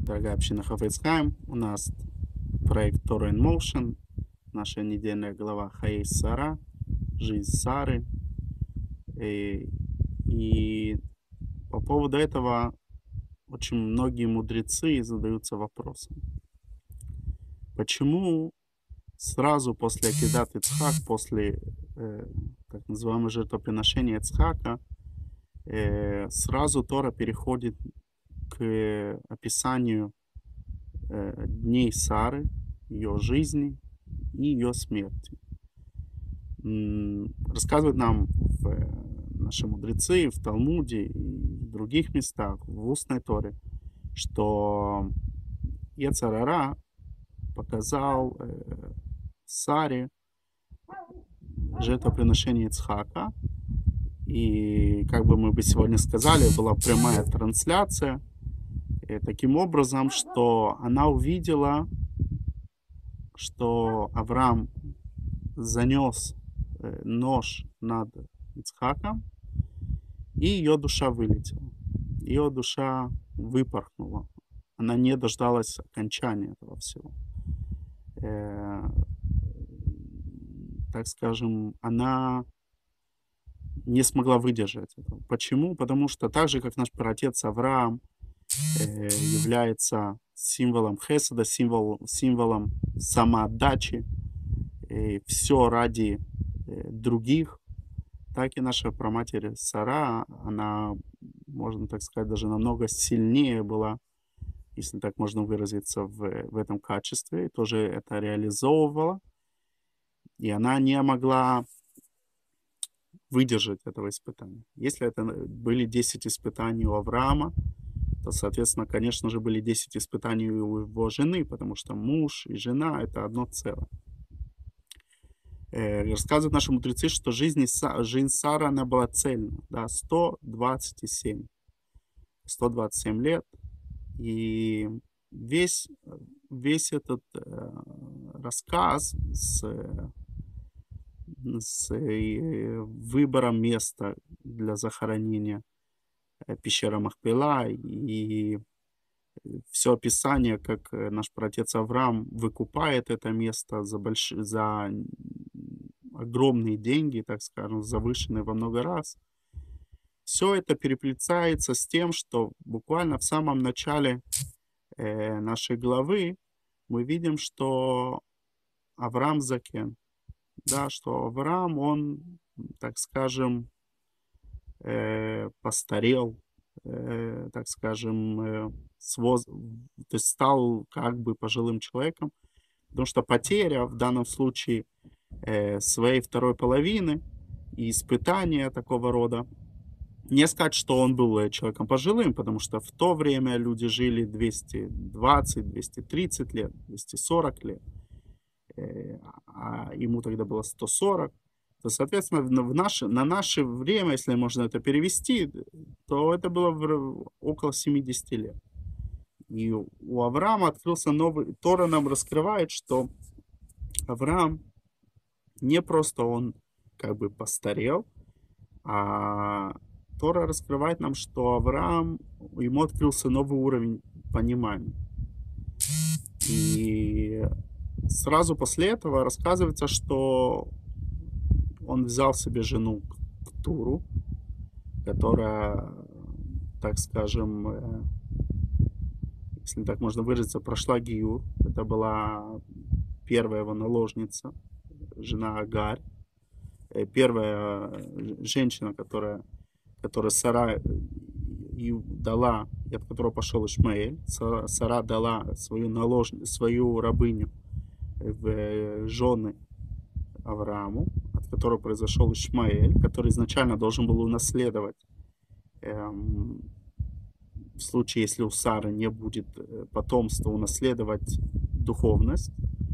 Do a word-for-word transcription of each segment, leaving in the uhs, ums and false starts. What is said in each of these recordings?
Дорогая община Хафец Хаим, у нас проект Torah in Motion, наша недельная глава Хаей Сара, жизнь Сары. И, и по поводу этого очень многие мудрецы задаются вопросом. Почему сразу после Акидат Ицхак, после э, так называемого жертвоприношения Ицхака, э, сразу Тора переходит к описанию э, дней Сары, ее жизни и ее смерти. М, Рассказывают нам в, э, наши мудрецы в Талмуде и в других местах, в устной Торе, что Йецер Ара показал э, Саре жертвоприношение Ицхака. И, как бы мы бы сегодня сказали, была прямая трансляция. И таким образом, что она увидела, что Авраам занес э, нож над Ицхаком, и ее душа вылетела. Ее душа выпорхнула. Она не дождалась окончания этого всего. Э, так скажем, она не смогла выдержать этого. Почему? Потому что так же, как наш праотец Авраам э, является символом хеседа, символ, символом самоотдачи, э, все ради э, других, так и наша праматерь Сара, она, можно так сказать, даже намного сильнее была, если так можно выразиться, в, в этом качестве, и тоже это реализовывала. И она не могла выдержать этого испытания. Если это были десять испытаний у Авраама, то, соответственно, конечно же, были десять испытаний у его жены, потому что муж и жена — это одно целое. Э, рассказывают наши мудрецы, что жизнь, жизнь Сары, она была цельна, да, сто двадцать семь. сто двадцать семь лет. И весь, весь этот э, рассказ с, с э, выбором места для захоронения, э, пещера Махпела и все описание, как э, наш праотец Авраам выкупает это место за, больш... за огромные деньги, так скажем, завышенные во много раз. Все это переплетается с тем, что буквально в самом начале э, нашей главы мы видим, что Авраам закен, да, что Авраам, он, так скажем, э, постарел, э, так скажем, э, с воз... то есть стал как бы пожилым человеком, потому что потеря в данном случае э, своей второй половины и испытания такого рода, не сказать, что он был человеком пожилым, потому что в то время люди жили двести двадцать, двести тридцать лет, двести сорок лет, э, а ему тогда было сто сорок. То, соответственно, в наше, на наше время, если можно это перевести, то это было в, около семидесяти лет. И у Авраама открылся новый... Тора нам раскрывает, что Авраам не просто он как бы постарел, а Тора раскрывает нам, что Авраам, ему открылся новый уровень понимания. И сразу после этого рассказывается, что он взял себе жену Ктуру, которая, так скажем, если так можно выразиться, прошла гиюр. Это была первая его наложница, жена Агарь. Первая женщина, которая, которая Сара дала, и от которой пошел Ишмаэль. Сара дала свою наложницу, свою рабыню в жены Аврааму, от которого произошел Ишмаэль, который изначально должен был унаследовать, эм, в случае, если у Сары не будет потомства, унаследовать духовность.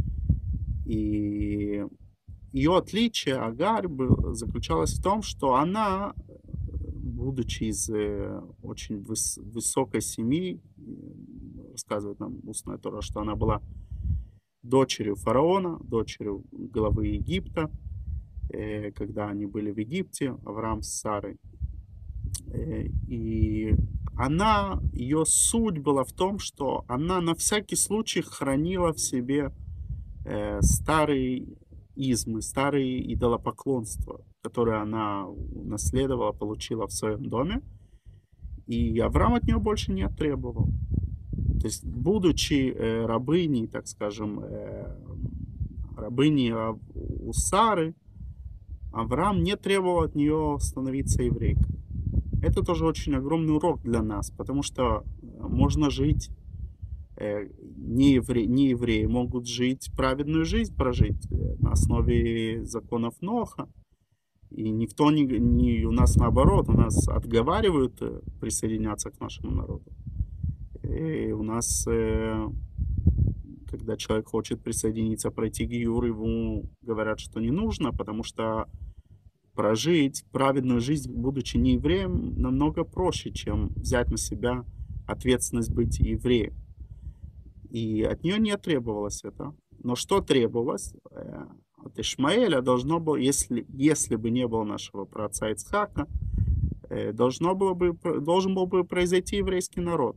И ее отличие, Агарь, заключалось в том, что она, будучи из очень выс- высокой семьи, рассказывает нам устная Тора, что она была дочерью фараона, дочерью главы Египта, э, когда они были в Египте, Авраам с Сарой. Э, и она, ее суть была в том, что она на всякий случай хранила в себе э, старые измы, старые идолопоклонства, которые она наследовала, получила в своем доме, и Авраам от нее больше не требовал. То есть, будучи э, рабыней, так скажем, э, рабыней у Сары, Авраам не требовал от нее становиться еврейкой. Это тоже очень огромный урок для нас, потому что можно жить, э, не, евре, не евреи могут жить, праведную жизнь прожить на основе законов Ноха. И никто не, не у нас наоборот, у нас отговаривают присоединяться к нашему народу. И у нас, э, когда человек хочет присоединиться, пройти гиюр, ему говорят, что не нужно, потому что прожить праведную жизнь, будучи не евреем, намного проще, чем взять на себя ответственность быть евреем. И от нее не требовалось это. Но что требовалось? От Ишмаэля должно было, если, если бы не было нашего праотца Ицхака, должно было бы, должен был бы произойти еврейский народ.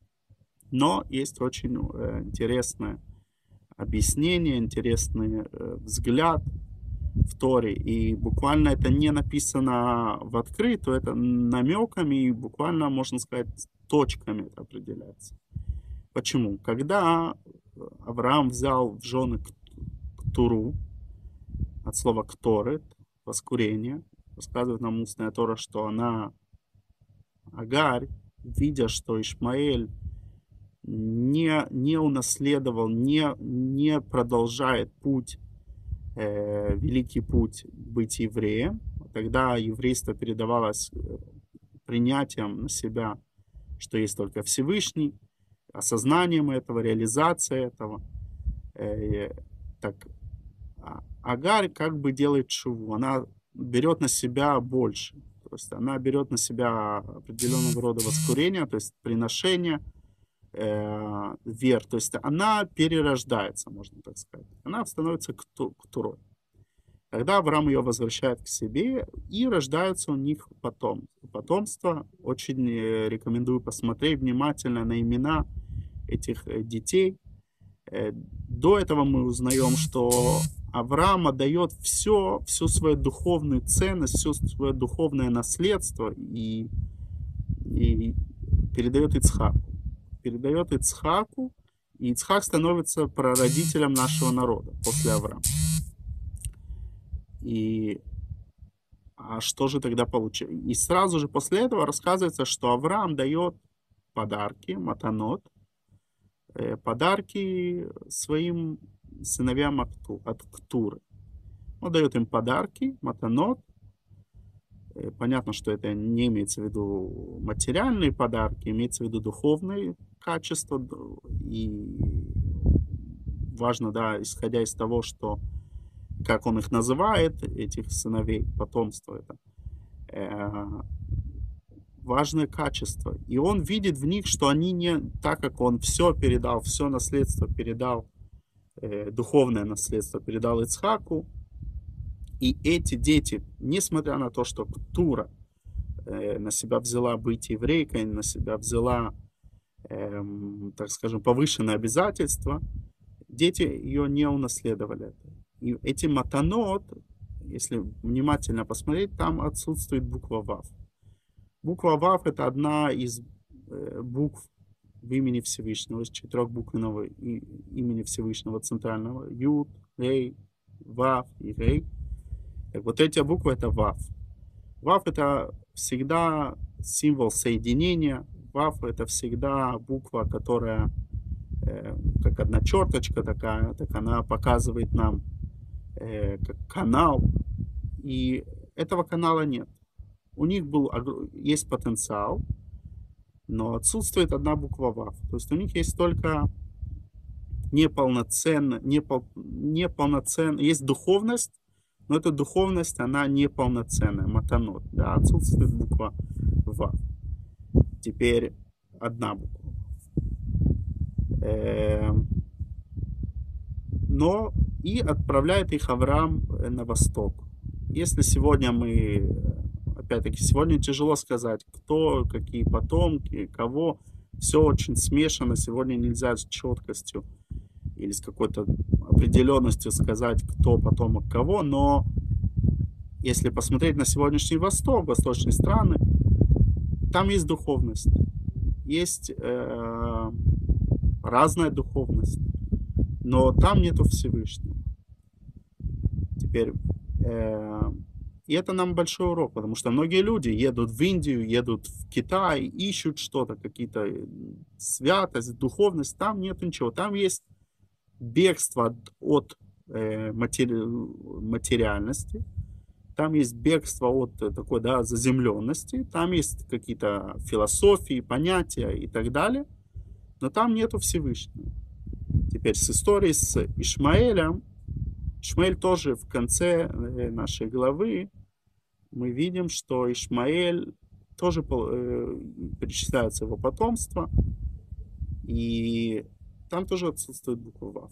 Но есть очень интересное объяснение, интересный взгляд в Торе, и буквально это не написано в открытую, это намеками и буквально, можно сказать, точками это определяется. Почему? Когда Авраам взял в жены Ктуру, от слова «кторет», воскурение, рассказывает нам устная Тора, что она, Агарь, видя, что Ишмаэль не, не унаследовал, не, не продолжает путь, э, великий путь быть евреем, тогда еврейство передавалось принятием на себя, что есть только Всевышний, осознанием этого, реализацией этого. Э, так, Агарь как бы делает шуву, она берет на себя больше, то есть она берет на себя определенного рода воскурение, то есть приношение, э, вер, то есть она перерождается, можно так сказать, она становится ктурой. Тогда Авраам ее возвращает к себе, и рождаются у них потом. Потомство. Очень рекомендую посмотреть внимательно на имена этих детей. До этого мы узнаем, что Авраам отдает все, всю свою духовную ценность, все свое духовное наследство и, и передает Ицхаку. Передает Ицхаку, и Ицхак становится прародителем нашего народа после Авраама. И а что же тогда получается? И сразу же после этого рассказывается, что Авраам дает подарки, матанот, э, подарки своим сыновьям от, от Ктуры. Он дает им подарки, матанот. Э, понятно, что это не имеется в виду материальные подарки, имеется в виду духовные качества. И важно, да, исходя из того, что как он их называет, этих сыновей, потомство это, э, важное качество. И он видит в них, что они не, так как он все передал, все наследство передал, э, духовное наследство передал Ицхаку, и эти дети, несмотря на то, что Ктура э, на себя взяла быть еврейкой, на себя взяла, э, так скажем, повышенное обязательство, дети ее не унаследовали. И эти матанот, если внимательно посмотреть, там отсутствует буква Вав. Буква Вав — это одна из э, букв в имени Всевышнего, из четырехбуквенного имени Всевышнего центрального. Юд, Рей, Вав и Рей. Так вот эти буквы — это Вав. Вав — это всегда символ соединения. Вав — это всегда буква, которая э, как одна черточка такая, так она показывает нам как канал, и этого канала нет. У них был, есть потенциал, но отсутствует одна буква Вав. То есть у них есть только неполноценно, непол, неполноценно, есть духовность, но эта духовность, она неполноценная, матанот, да, отсутствует буква Вав. Теперь одна буква. Эм, но и отправляет их Авраам на восток. Если сегодня мы опять-таки, сегодня тяжело сказать, кто, какие потомки, кого. Все очень смешано. Сегодня нельзя с четкостью или с какой-то определенностью сказать, кто потомок кого. Но если посмотреть на сегодняшний Восток, восточные страны, там есть духовность. Есть э, разная духовность. Но там нету Всевышнего. Теперь... Э, И это нам большой урок, потому что многие люди едут в Индию, едут в Китай, ищут что-то, какие-то святость, духовность. Там нет ничего. Там есть бегство от, от э, матери, материальности. Там есть бегство от такой, да, заземленности. Там есть какие-то философии, понятия и так далее. Но там нету Всевышнего. Теперь с историей с Ишмаэлем. Ишмаэль тоже в конце нашей главы мы видим, что Ишмаэль тоже э, перечисляется его потомство, и там тоже отсутствует буква Вав.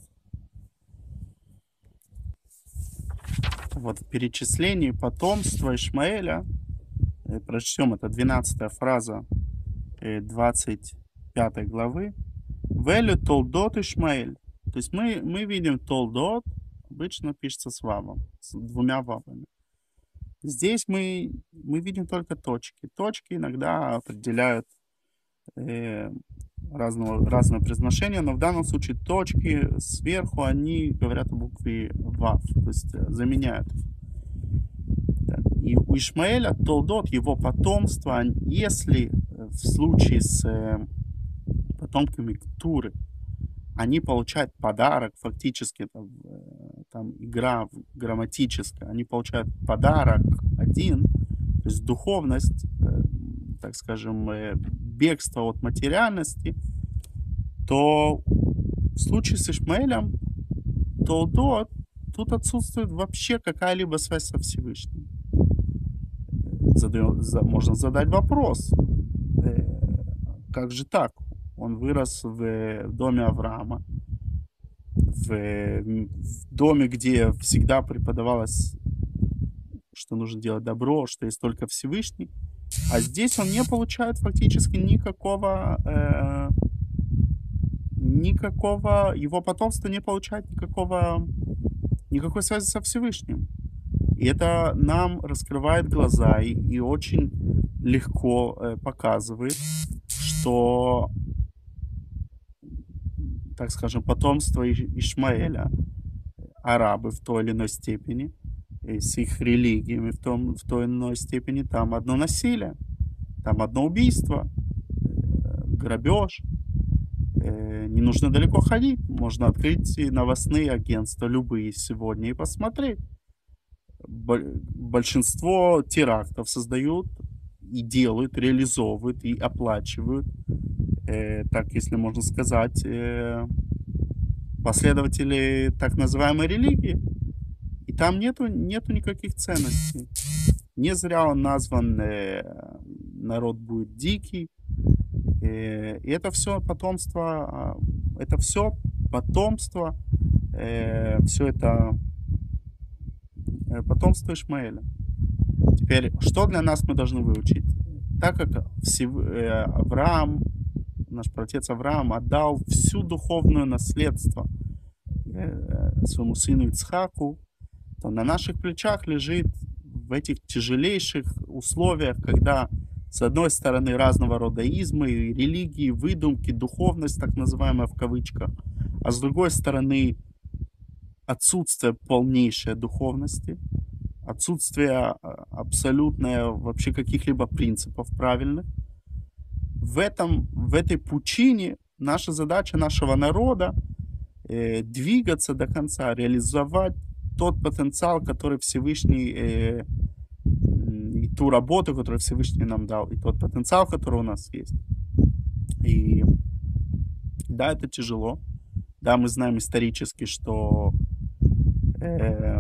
Вот в перечислении потомства Ишмаэля, э, прочтем, это двенадцатая фраза э, двадцать пятой главы. Велю толдот Ишмаэль. То есть мы, мы видим толдот, обычно пишется с вавом, с двумя вавами. Здесь мы, мы видим только точки. Точки иногда определяют э, разного, разное произношение, но в данном случае точки сверху, они говорят о букве Вав, то есть заменяют. И у Ишмаэля толдот, его потомство, если в случае с э, потомками Ктуры они получают подарок, фактически там, там игра грамматическая, они получают подарок один, то есть духовность, так скажем, бегство от материальности, то в случае с Ишмаэлем толдот, тут отсутствует вообще какая-либо связь со Всевышним. Задаем, можно задать вопрос, как же так? Он вырос в, в доме Авраама, в, в доме, где всегда преподавалось, что нужно делать добро, что есть только Всевышний. А здесь он не получает фактически никакого, э, никакого, его потомство не получает никакого, никакой связи со Всевышним. И это нам раскрывает глаза и, и очень легко э, показывает, что, так скажем, потомство Ишмаэля, арабы в той или иной степени, и с их религиями в, том, в той или иной степени, там одно насилие, там одно убийство, грабеж. Не нужно далеко ходить, можно открыть новостные агентства, любые сегодня, и посмотреть. Большинство терактов создают и делают, реализовывают и оплачивают, э, так если можно сказать, э, последователи так называемой религии. И там нету, нету никаких ценностей. Не зря он назван э, «Народ будет дикий». Э, и это все потомство, это все потомство, э, все это э, потомство Ишмаэля. Теперь, что для нас мы должны выучить? Так как Авраам, наш праотец Авраам, отдал всю духовное наследство своему сыну Ицхаку, то на наших плечах лежит в этих тяжелейших условиях, когда с одной стороны разного рода измы, религии, выдумки, духовность, так называемая в кавычках, а с другой стороны отсутствие полнейшей духовности, отсутствие абсолютное вообще каких-либо принципов правильных. В, этом, в этой пучине наша задача нашего народа э, двигаться до конца, реализовать тот потенциал, который Всевышний, э, и ту работу, которую Всевышний нам дал, и тот потенциал, который у нас есть. И да, это тяжело. Да, мы знаем исторически, что э,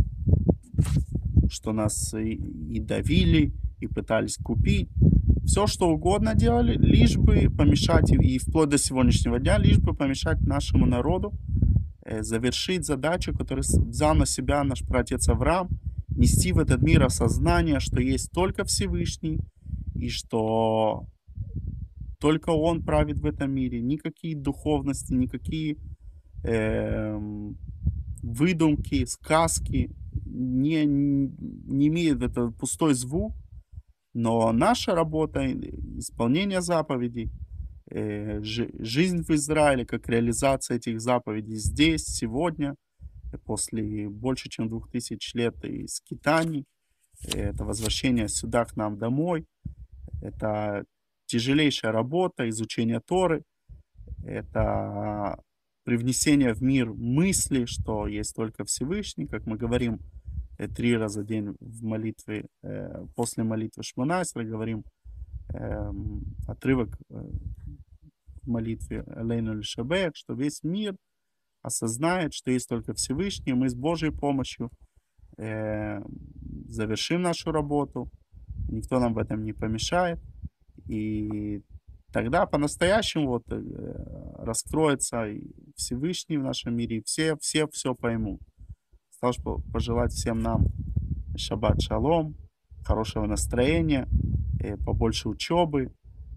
что нас и, и давили, и пытались купить. Все, что угодно делали, лишь бы помешать, и вплоть до сегодняшнего дня, лишь бы помешать нашему народу э, завершить задачу, которую взял на себя наш праотец Авраам, нести в этот мир осознание, что есть только Всевышний, и что только Он правит в этом мире. Никакие духовности, никакие эм, выдумки, сказки не, не имеют это пустой звук, но наша работа, э, исполнение заповедей, э, жи- жизнь в Израиле, как реализация этих заповедей здесь, сегодня, э, после больше чем двух тысяч лет и скитаний, э, это возвращение сюда к нам домой, это тяжелейшая работа, изучение Торы, это привнесение в мир мысли, что есть только Всевышний, как мы говорим э, три раза в день в молитве, э, после молитвы Шмонайсра, говорим эм, отрывок э, в молитве Элейну Лишабех, что весь мир осознает, что есть только Всевышний, мы с Божьей помощью э, завершим нашу работу, никто нам в этом не помешает, и тогда по-настоящему вот э, раскроется и Всевышний в нашем мире, и все, все все поймут. Осталось по- пожелать всем нам шаббат шалом, хорошего настроения, э, побольше учебы,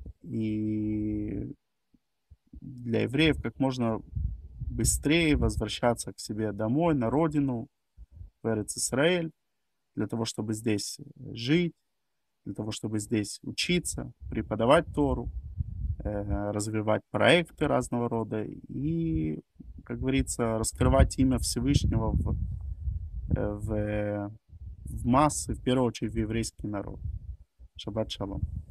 и для евреев как можно быстрее возвращаться к себе домой, на родину, в Эрец-Исраэль, для того, чтобы здесь жить, для того, чтобы здесь учиться, преподавать Тору, э, развивать проекты разного рода и, как говорится, раскрывать имя Всевышнего в, э, в, в массы, в первую очередь в еврейский народ. Шаббат шалом.